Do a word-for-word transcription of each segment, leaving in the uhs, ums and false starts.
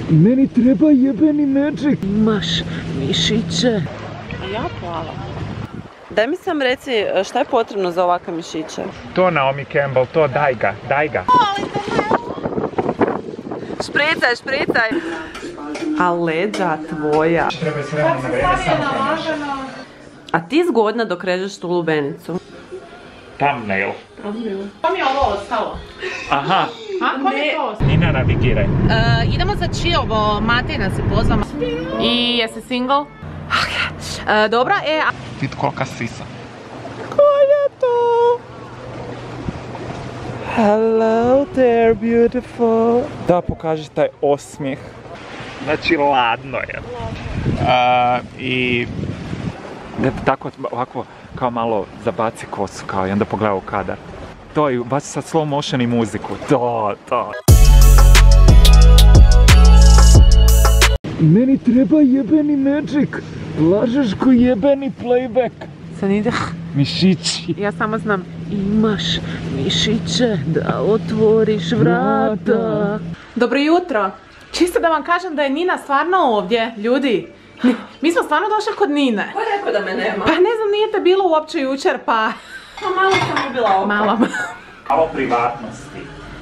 Meni treba jebeni Magic. Imaš mišiće. A ja plava. Daj mi sam reci šta je potrebno za ovakve mišiće? To Naomi Campbell, to daj ga, daj ga. Špricaj, špricaj. A leđa tvoja. Treba s vremena na vreme samo. A ti zgodna dok režeš tu lubenicu. Thumbnail. Ko mi je ovo ostalo? Aha. A, ko mi je to ostalo? Nina, navigiraj. Uh, idemo za Čiovo, Matej nas je pozvao. I jesi single? Okay. Uh, dobro, e... A... Vid kolika sisa. Ko je to? Hello there, beautiful. Da, pokaži taj osmijeh. Znači, ladno je. Uh, I... Da tako, ovako, kao malo zabaci kosu, kao i onda pogleda u kadar. To i baš sa slow motion i muziku. To, to. Meni treba jebeni Magic. Lažeš ko jebeni playback. Sad ide. Mišići. Ja samo znam, imaš mišiće da otvoriš vrata. Dobro jutro. Čisto da vam kažem da je Nina stvarno ovdje, ljudi. Mi smo stvarno došli kod Nine. Ko je rekao da me nema? Pa ne znam, nije te bilo uopće jučer, pa... Pa malo sam ubila oko. Malo. Malo privatnosti.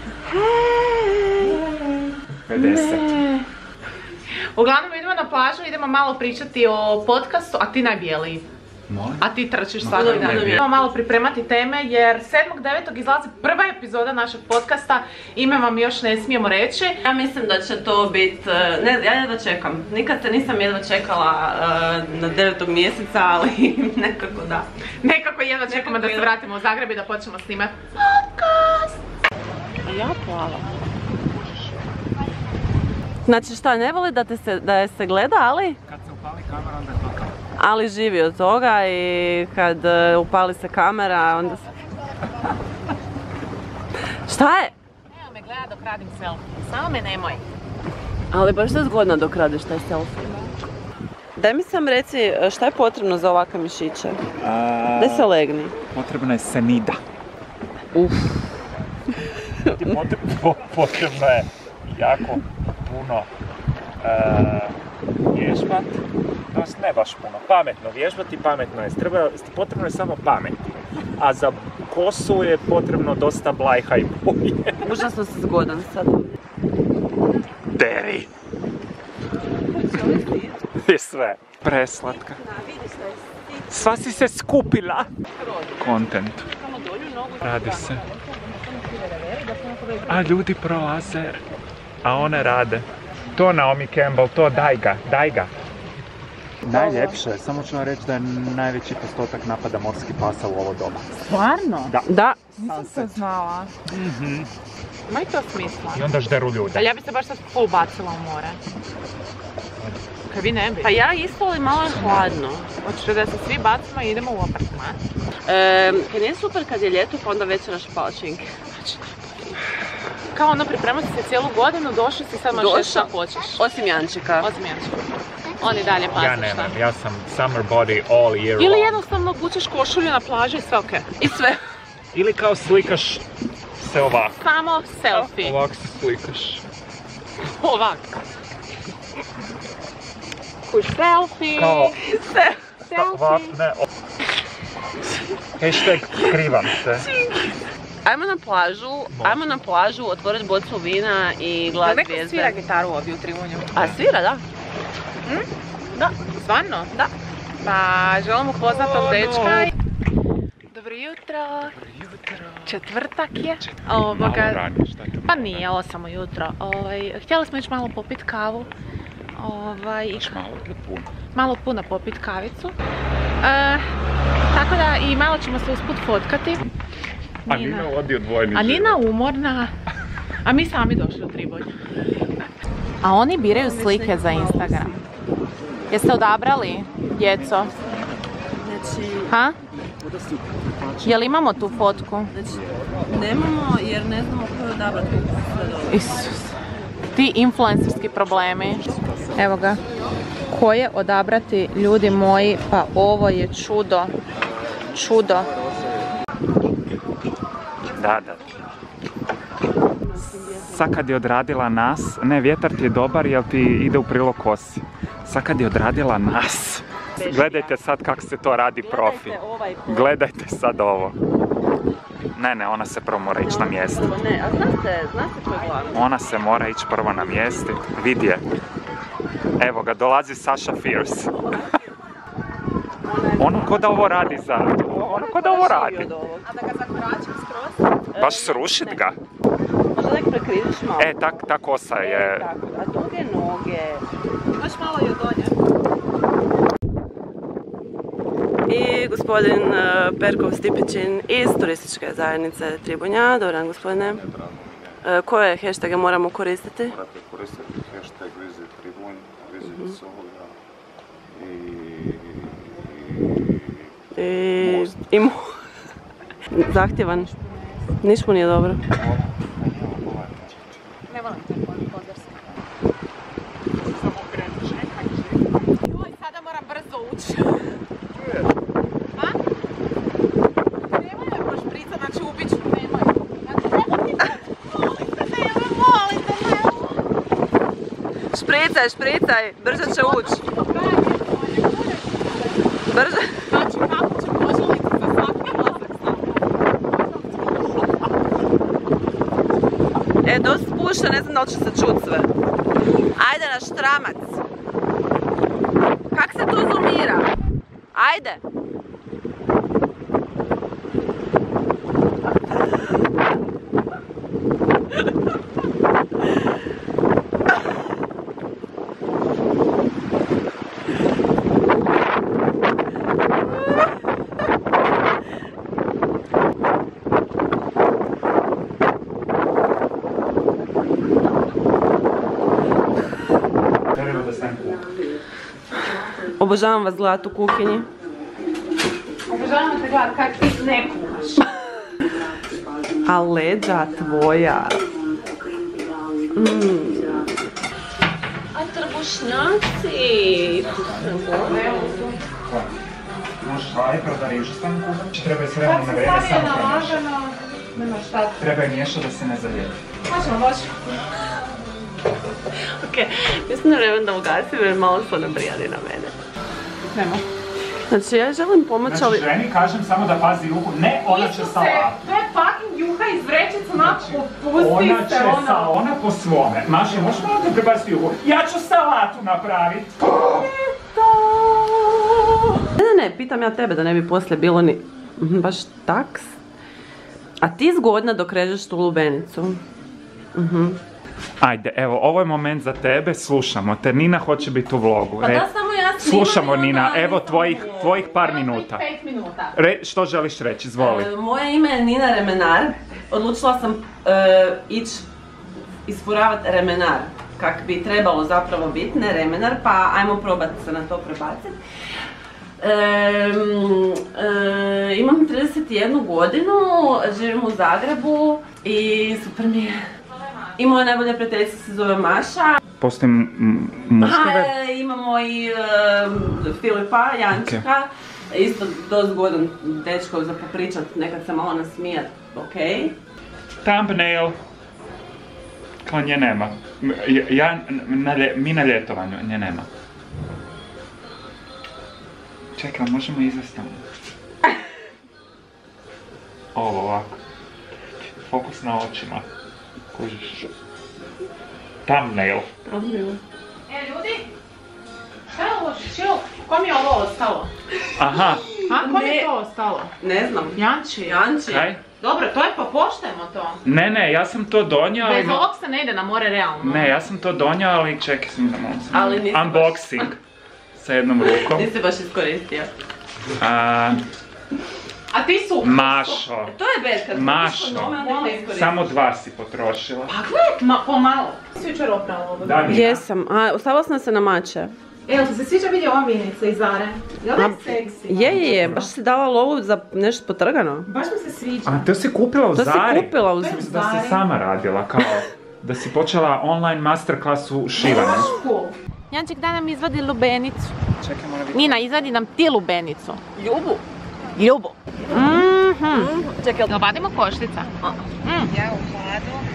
pedeset. Uglavnom idemo na plažu, idemo malo pričati o podcastu, a ti najbijeliji. Molim? A ti trčiš svaki dan. Idemo malo pripremati teme jer sedmog devetog izlazi prva epizoda našeg podcasta. Ime vam još ne smijemo reći. Ja mislim da će to biti, ne, ja jedva čekam. Nikad se nisam jedva čekala uh, na devetog mjeseca, ali nekako da. Nekako jedva čekamo da se vratimo u Zagreb i da počnemo snimati podcast. A ja plava. Znači šta, ne voli da, te se, da je se gleda, ali? Kad se upali kamera, onda je to to. Ali živi od toga i kad uh, upali se kamera, onda se... Šta je? Evo me gleda dok radim selfie, samo me nemoj. Ali baš je zgodno dok radiš taj selfie. Daj mi sam reci šta je potrebno za ovakve mišiće? A... Daj se legni. Potrebna je senida. Uf. Potrebno, potrebno je jako puno uh, vježbat. No, ne baš puno. Pametno vježbati, pametno je. Treba, potrebno je samo pamet. A za kosu je potrebno dosta blajha i boje. Užasno si zgodan sad. Deri. I sve. Preslatka. Sva si se skupila. Content. Radi se. A ljudi prolaze. A one rade. To Naomi Campbell, to daj ga, daj ga. Najljepše, samo ću vam reći da je najveći postotak napada morskih pasa u ovo doba. Stvarno? Da. Da. Nisam se znala. Mm-hmm. Ma i to smisla. I onda žderu ljude. Ali ja bi se baš sad full bacila u more. Kaj vi ne bi? Pa ja isto, ali malo je hladno. Hoćete da se svi bacimo i idemo u apartman? E, kad nije super kad je ljeto, pa onda večeraš palačinke. Kao ono, pripremati se cijelu godinu, došli si, sad možeš šta počeš. Osim Jančika. Osim Jančika. On i dalje pasi Ja šta. nemam, ja sam summer body all year long. Ili jednostavno obučeš košulju na plaži i sve okej. I sve. Ili kao slikaš se ovako. Samo selfie. Ovako se slikaš. Ovak. Kuš selfie. Kao... Selfie. Ovako, ne, o... Hashtag skrivam se. Ajmo na plažu, ajmo na plažu, otvoriti bocu vina i glas zvijezde. Neko svira gitaru ovdje u Trivunju. A svira, da? Hm? Da. Stvarno? Da. Pa želim upoznat tog dečka. Dobro jutro. Dobro jutro. Četvrtak je. Malo Ovoga... ranije, šta je to? Pa nije, osam ujutro. Ovaj, htjeli smo ići malo popit kavu. Ovaj, Još malo ili puno? Malo puno popit kavicu. E, tako da i malo ćemo se usput fotkati. A Nina vodi odvojeni A život. Nina umorna, a mi sami došli u Tribunj. A oni biraju slike za Instagram. Jeste odabrali, djeco? Znači... Ha? Jel imamo tu fotku? Znači, nemamo jer ne znamo koju odabrati. Isus. Ti influencerski problemi. Evo ga. Koje odabrati, ljudi moji? Pa ovo je čudo. Čudo. Da, da. sad kad je odradila nas, ne, vjetar ti je dobar jer ti ide u prilog kosi. Sad kad je odradila nas, gledajte sad kako se to radi profi. Gledajte sad ovo. Ne, ne, ona se prvo mora ići na mjesto. Ne, a znate, znate što je glavno? Ona se mora ići prvo na mjesti. Vidi je. Evo ga, dolazi Sasha Fierce. Ono ko da ovo radi za... Ono ko da ovo radi. A da ga zakoračim skroz? Baš srušit ga. Možda nek prekrižiš malo. E, tak, ta kosa je... Tako, a duge noge. Baš malo i od dolje. I gospodin uh, Perkov Stipićin iz turističke zajednice Tribunja. Dobar dan, gospodine. Uh, koje hashtage moramo koristiti? Morate koristiti hashtag Visit Tribunj, Visit Sohoga i... I... I mo... Zahtjevan. Niš mu nije dobro. Ne volim te pozorske. Samo krenu, čekaj, Joj, sada moram brzo ući. A? Nemoj me baš prica, znači ubit ću, nemoj. Znači, nemoj ti molim te, nemoj, molim te, nemoj. Špricaj, špricaj, brže će ući. Brže. Znači, kako ću poželiti za svaki mozak sam? E, dosta spušta, ne znam da li će se čut sve. Ajde na štramac. Kak se to zoomira? Ajde. Obožavam vas gledati u kuhinji. Obožavam te gledat kak ti ne kuhaš. A leđa tvoja. Mm. A trbušnjaci. Možeš vaj, prodariš stanku. Treba je sve vremena na vreme samo premješati. Nema šta. Treba je miješati da se ne zaljeti. Možemo, možemo. Ok, mislim da vremena da ugasim jer malo su nabrijani na mene. Nemo. Znači ja želim pomoći, ali... Znači ženi kažem samo da pazi juhu, ne ona će salatu. To je fucking juha iz vrećice, mak, pusti Ona se, će ono. sa, ona po svome. Maša, možeš malo da prebaciti juhu? Ja ću salatu napraviti. Ne, ne, ne, pitam ja tebe da ne bi poslije bilo ni... baš taks. A ti zgodna dok režeš tu lubenicu. Mhm. Ajde, evo, ovo je moment za tebe, slušamo te. Nina hoće biti u vlogu. Pa Re- da, samo ja snimam. Slušamo, i onda Nina, evo nisam tvojih, u- tvojih par Evo minuta. tvojih pet minuta. Re, što želiš reći, izvoli. E, moje ime je Nina Remenar. Odlučila sam e, ići isfuravati remenar. Kak bi trebalo zapravo biti, ne remenar, pa ajmo probati se na to prebaciti. E, e, imam trideset jednu godinu, živim u Zagrebu i super mi je. I moja najbolja prijateljica se zove Maša. Postoji m- muškove? A, e, imamo i e, Filipa, Jančika. Isto dosta godan dečko za popričat, nekad se malo nasmijat, okej. Thumbnail. Kao nje nema. M- Ja, na lje- mi na ljetovanju, nje nema. Čekaj, možemo izvesti ono? Ovo ovako. Fokus na očima. Kužiš. Thumbnail. E, ljudi, šta je ovo? Čilo, kom je ovo ostalo? Aha. A, kom Ne. je to ostalo? Ne znam. Janči. Janči. Kaj? Dobro, to je pa poštujemo to. Ne, ne, ja sam to donio, ali... Bez ovog se ne ide na more realno. Ne, ja sam to donio, ali čekaj sam da mogu sam... Ali nisi baš- Unboxing. Sa jednom rukom. Nisi baš iskoristio. A, A ti su... Mašo. To je bed, kad Mašo. kupiš kondome, onda ne iskoristiš. Samo dva si potrošila. Pa gle, ma, pomalo. Si jučer oprala ovo. Da, Nina. Jesam, a ostavila sam se na mače. Evo, ti se sviđa vidi ova minica iz Zare? Jel da je seksi? Je, je, je, baš si dala lovu za nešto potrgano. Baš mi se sviđa. A to si kupila u To si Zari? kupila u To je Zari. Da si Zari. sama radila, kao... Da si počela online masterclass u šivanju. Cool. Janček, daj nam izvadi lubenicu. Čekaj, moram vidjeti. Nina, izvadi nam ti lubenicu. Ljubu. Ljubu. Mhm. Čekaj, Jel vadimo koštica? Ja u hladu.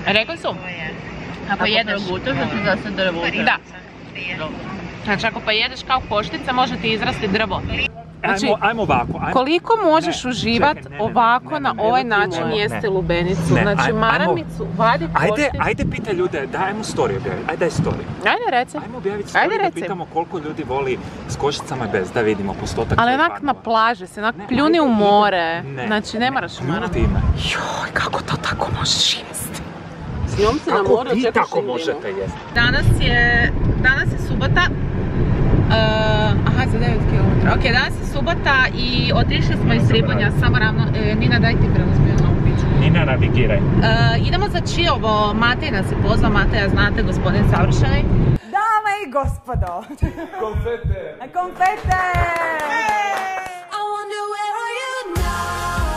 Rekli su, ako jedeš... progutaš da ti zase drvo udara. Da. Znači ako pojedeš kao koštica može ti izrasti drvo. Znači, Ajmo, ajmo ovako, ajmo. koliko možeš Ne, uživat čekaj, ne, ne, ovako ne, ne, na ne, ovaj ne, način ne, jesti ne. lubenicu? Ne, Znači ajmo- maramicu, vadi Ajde, košticu. ajde pitaj ljude, daj ajmo story objaviti, ajde daj story. Ajde reci. Ajmo objaviti story Ajde da reci. pitamo koliko ljudi voli s košicama bez, da vidimo postotak. Ali koji onak padne. na plaži se, onak Ne, pljuni u ajde, more. ne, Znači ne moraš u Nula more. time. Joj, kako to tako možeš jesti? S njom se na Kako moru vi čekaš tako i možete jesti? Danas je, danas je subota. Uh, aha, za devet kilometara. Ok, danas je subota i otišli smo iz Ribonja, samo ravno. E, Nina, daj ti preuzmi ovu piću. Nina, navigiraj. Uh, idemo za Čiovo, Matej nas je pozvao, Mateja znate, gospodin savršeni. Dame i gospodo! Konfete! Konfete! I wonder where are you now?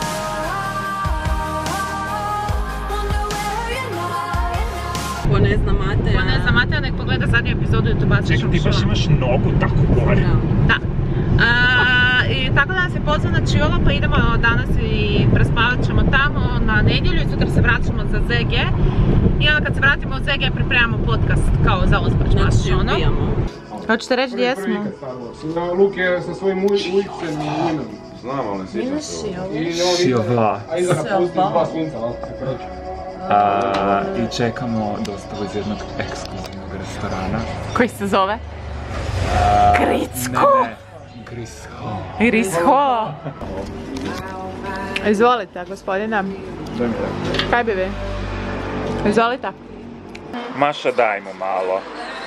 Wonder where are you now? Ko ne zna Mateja. Ko ne zna Mateja, nek pogleda zadnju epizodu YouTubeačkog Čekaj, ti baš showa. imaš nogu tako gore. Da. Uh, I tako da nas je pozvao na Čiovo, pa idemo danas i prespavat ćemo tamo na nedjelju i sutra se vraćamo za Z G. I onda kad se vratimo u Z G pripremamo podcast kao za ospač baš Znači ono. ubijamo. Hoćete reći gdje smo? Luke je sa svojim ujcem i ujinom. Znam, ali sjećam se. I Šiova. a iza ga pusti dva sunca, ovako se kreće. A, I čekamo dostavu iz jednog ekskluzivnog restorana. Koji se zove? Gricko! Ne, ne, Grisho. Grisho! Izvolite, gospodina. Kaj bi vi? Izvolite. Maša, daj mu malo.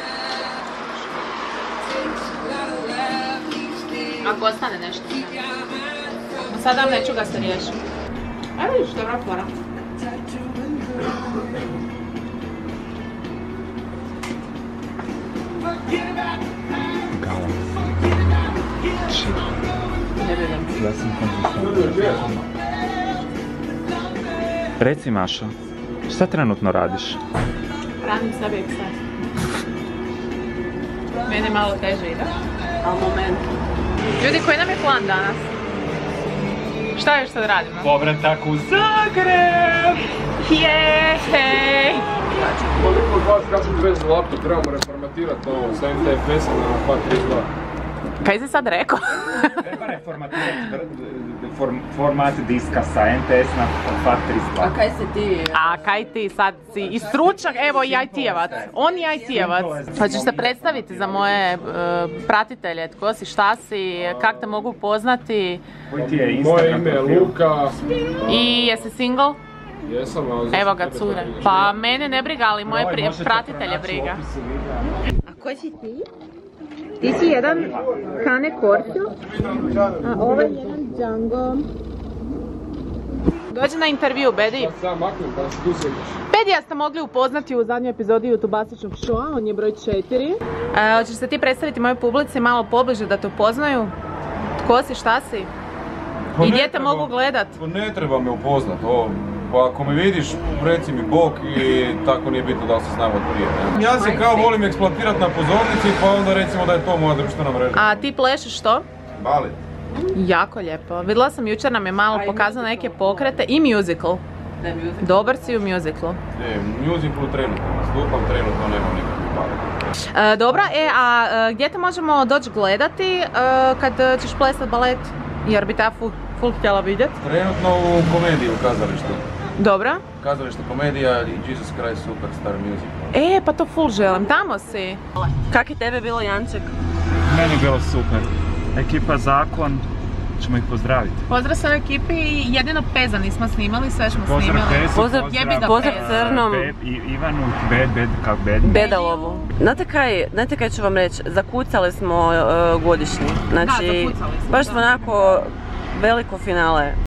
Ako ostane nešto. Sad vam neću ga se riješiti. Ajde vidiš, dobra fora. Gala. Ja sam konzistentan. Reci, Mašo, šta trenutno radiš? Radim sebi i pse. Meni malo teže ide. Al moment. Ljudi, koji nam je plan danas? Šta još sad radimo? Povratak u Zagreb! Jej! Koliko od vas kako dvezi laptop, trebamo reformatirati ovo sa M T F S-a na dva trideset dva. Kaj si sad rekao? Treba reformatirati form, format diska sa N T S na FAT trideset dva. A kaj se ti... A kaj ti sad si i stručnjak, evo i I T-evac, on i I T-evac. Hoćeš se predstaviti za moje uh, pratitelje, tko si, šta si, kak te mogu upoznati Koji ti je Instagram Moje ime je profil? Luka. i jesi single? Jesam, ali za Evo ga tebe cure. to nije. Pa mene ne briga, ali moje Ovaj pri- možete pratitelje pronaći u briga. opisu videa. A koji si ti? Ti si jedan Cane Corso, a ovaj je jedan Django. Dođi na intervju, Bedi. Da sam maknem, pa se tu sjediš. Bedija ste mogli upoznati u zadnjoj epizodi YouTubeačkog showa, on je broj četiri. E, hoćeš se ti predstaviti mojoj publici malo pobliže da te upoznaju? Tko si, šta si? Pa I ne gdje te treba- mogu gledat? Pa ne treba me upoznat, ovo. Pa ako me vidiš, reci mi bok i tako nije bitno da li se znamo od prije. Ne? Ja se kao volim eksploatirat na pozornici, pa onda recimo da je to moja društvena mreža. A ti plešeš što? Balet. Jako lijepo. Vidjela sam jučer nam je malo pokazao neke pokrete i musical. Ne, music. Dobar si u musiclu. Ne, musiclu trenutno, nastupam trenutno, nemam nikakvih balet. E, dobro, e, a e, gdje te možemo doći gledati e, kad e, ćeš plesat balet? Jer bi ta fu, ful htjela vidjet. Trenutno u komediji u kazalištu. Dobro. Kazalište komedija i Jesus Christ Superstar musical. E, pa to ful želim. Tamo si. Kak je tebe bilo, Janček? Meni je bilo super. Ekipa Zakon, ćemo ih pozdraviti. Pozdrav svoj ekipi, jedino Peza nismo snimali, sve smo Pozdrav snimali. Pezu, Pozdrav jebi ga, Pozdrav Pez. Crnom. Be- I- Ivanu, Bed, Bed, kak Bed. Bedalovu. Znate kaj, znate kaj ću vam reći? Zakucali smo uh, godišnji. Znači, Da, zakucali smo, baš da. smo onako veliko finale